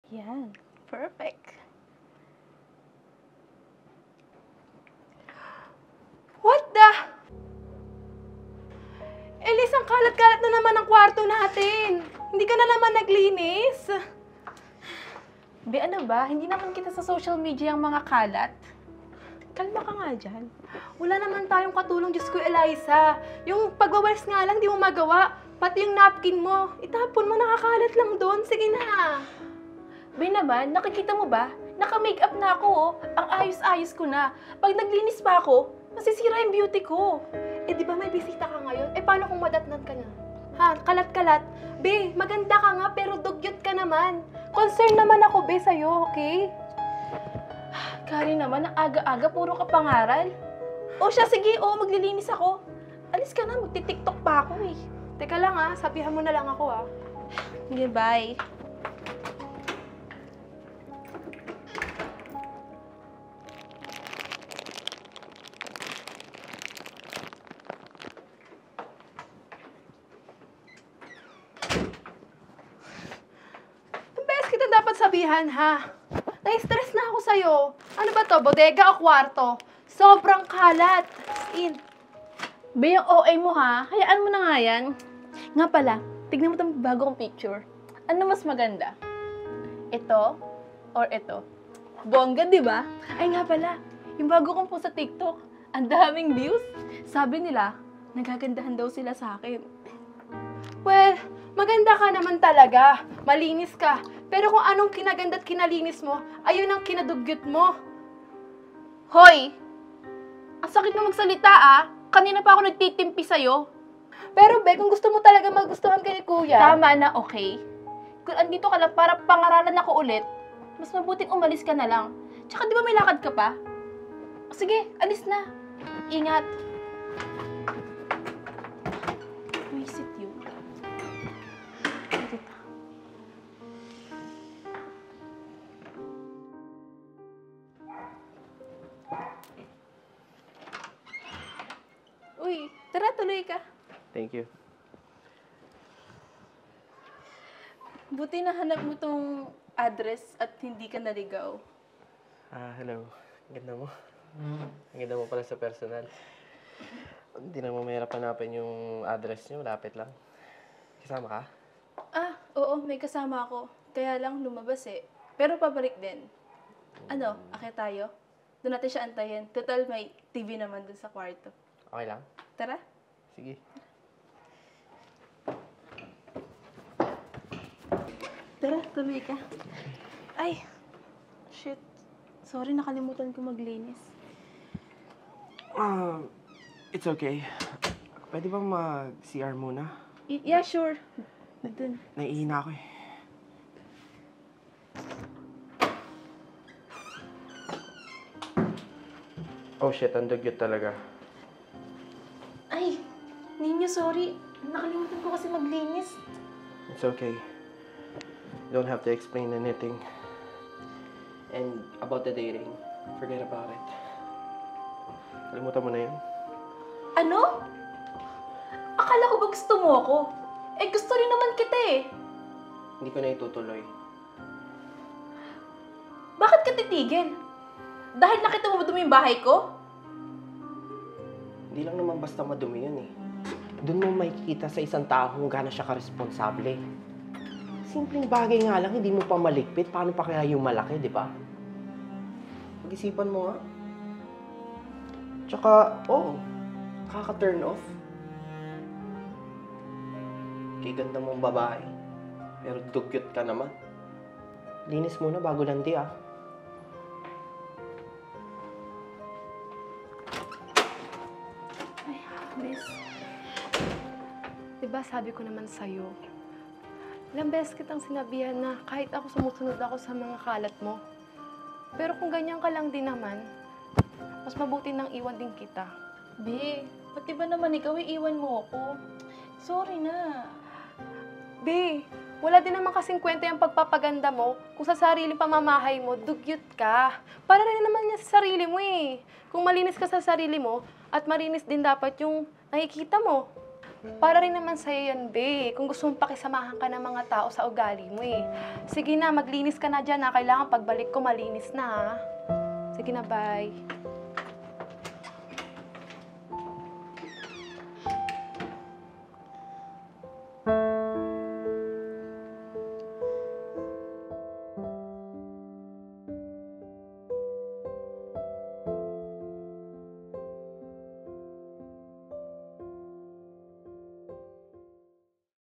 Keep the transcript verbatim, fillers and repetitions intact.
Yan. Perfect. What the? Elise, ang kalat-kalat na naman ang kwarto natin. Hindi ka na naman naglinis. Be, ano ba? Hindi naman kita sa social media ang mga kalat. Kalma ka nga dyan. Wala naman tayong katulong, Diyos ko, Eliza. Yung pagwawalis nga lang, di mo magawa. Pati yung napkin mo, itapon mo, nakakalat lang doon. Sige na. Be naman, nakikita mo ba? Naka-makeup na ako, oh. Ang ayos-ayos ko na. Pag naglinis pa ako, masisira yung beauty ko. Eh, di ba may bisita ka ngayon? Eh, paano kung madatnan ka na? Ha? Kalat-kalat? Be, maganda ka nga, pero dugyot ka naman. Concern naman ako, Be, sa'yo, okay? Kari naman, ang aga-aga, puro ka pangaral. O siya, sige, o, maglilinis ako. Alis ka na, magti-tiktok pa ako eh. Teka lang ha, sabihan mo na lang ako ha. Sige, bye. Ang best kita dapat sabihan ha. Na-stress na ako sa'yo. Ano ba to, bodega o kwarto? Sobrang kalat. As in. Be, yung O A mo ha, hayaan mo na nga yan. Nga pala, tignan mo itong bago kong picture. Ano mas maganda? Ito or ito? Bongga, di ba? Ay nga pala, yung bago kong post sa TikTok, ang daming views. Sabi nila, nagagandahan daw sila sa akin. Well, maganda ka naman talaga. Malinis ka. Pero kung anong kinaganda at kinalinis mo, ayun ang kinadugyot mo. Hoy! Ang sakit na magsalita ah! Kanina pa ako nagtitimpi sa'yo. Pero Be, kung gusto mo talaga magustuhan ka ni Kuya. Tama na, okay? Kung andito ka lang para pangaralan ako ulit, mas mabuting umalis ka na lang. Tsaka di ba may lakad ka pa? O sige, alis na. Ingat. Visit you. Dito. Uy, tara, tuloy ka. Thank you. Buti nahanap mo tong address at hindi ka naligaw. Ah, hello. Ang ganda mo. Ang ganda mo pala sa personal. Hindi na mo mahirap hanapin yung address niyo. Malapit lang. Kasama ka? Ah, oo, may kasama ako. Kaya lang lumabas eh. Pero pabalik din. Ano, akit tayo? Doon natin siya antayin. Total, may T V naman dun sa kwarto. Okay lang? Tara. Sige. Tara, tuloy ka. Ay, shit. Sorry, nakalimutan ko maglinis. Ah, it's okay. Pwede bang mag-C R muna? Y- yeah, sure. Dun. Naiihina ako eh. Oh shit, ang dugyot talaga. Ay, Ninyo, sorry. Nakalimutan ko kasi maglinis. It's okay. You don't have to explain anything. And about the dating, forget about it. Kalimutan mo na yun. Ano? Akala ko ba gusto mo ako? Eh, gusto rin naman kita eh. Hindi ko na itutuloy. Bakit ka titigil? Dahil nakita mo ba dumi yung bahay ko? Hindi lang naman basta madumi yun eh. Doon mo makikita sa isang tao kung gaano siya ka-responsable. Simpleng bagay nga lang, hindi mo pa maligpit. Paano pa kaya yung malaki, di ba? Pag-isipan mo nga. Tsaka, oo, oh, nakaka-turn off. Kay ganda mong babae. Pero dugyot ka naman. Linis muna bago landi ah. Ay, Miss. Diba sabi ko naman sa'yo, ilang beses kitang sinabihan na kahit ako sumusunod ako sa mga kalat mo. Pero kung ganyan ka lang din naman, mas mabuti nang iwan din kita. Be, pati ba naman ikaw iiwan mo ako? Sorry na. Be, wala din naman kasing kwenta yung pagpapaganda mo kung sa sarili pamamahay mo, dugyot ka. Para rin naman yan sa sarili mo eh. Kung malinis ka sa sarili mo, at malinis din dapat yung nakikita mo. Para rin naman sa'yo yan, be. Kung gusto mong pakisamahan ka ng mga tao sa ugali mo eh. Sige na, maglinis ka na dyan ha. Kailangan pagbalik ko malinis na ha. Sige na, bye.